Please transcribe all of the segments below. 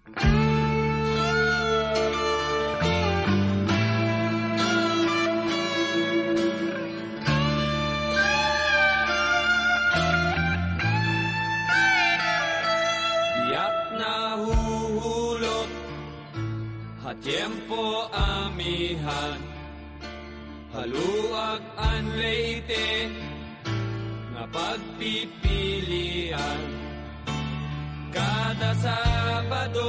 Tiyak na huhulot, hatyempo amihan, haluag an leite, nga pagpipilian. Kada Sabado,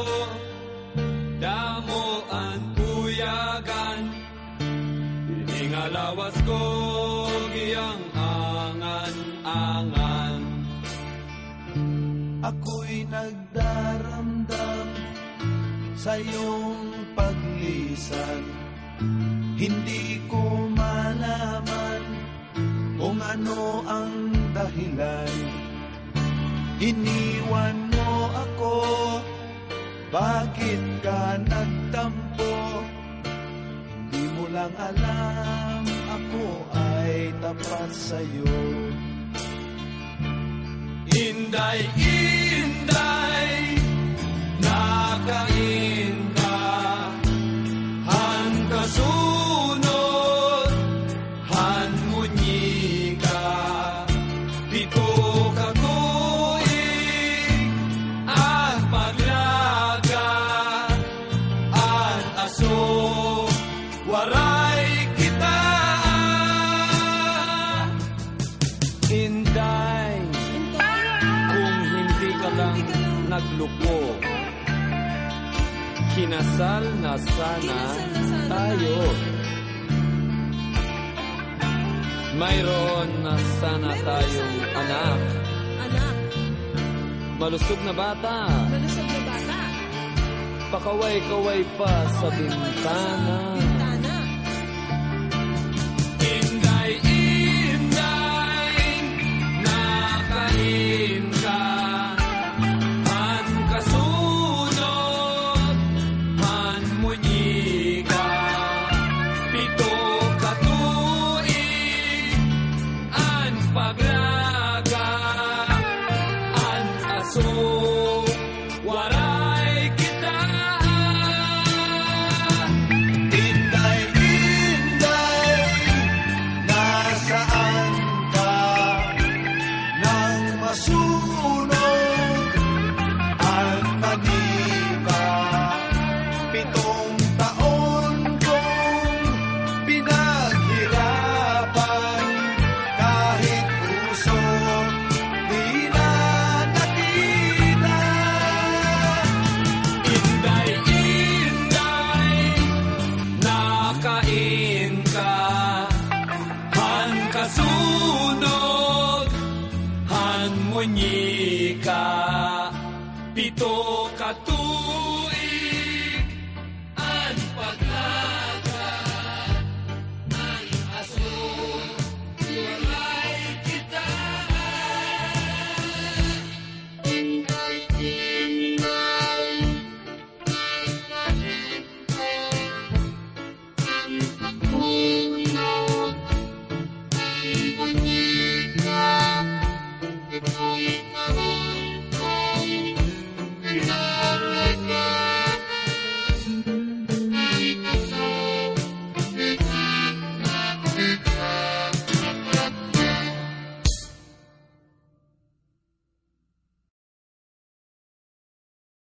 damo ang puyagan, iningalawas ko giyang angan-angan. Ako'y nagdaramdam sa iyong paglisan. Hindi ko malaman kung ano ang dahilan. Iniwan mo ako, bakit ka nagtampo? Hindi mo lang alam, ako ay tapat sa'yo. Inday, inday, nakain ka, han kasunod, han munyi ka, pito ka tuig, at paglaga, at aso, waray kita. Inday, nagluko, kinasal na sana tayo. Mayroon na sana tayong anak. Malusog na bata. Pakaway-kaway pa sa bintana. Inday, inday, nakain ka, pito katuig, ang paglaga, ang aso, walay kita. Yeah.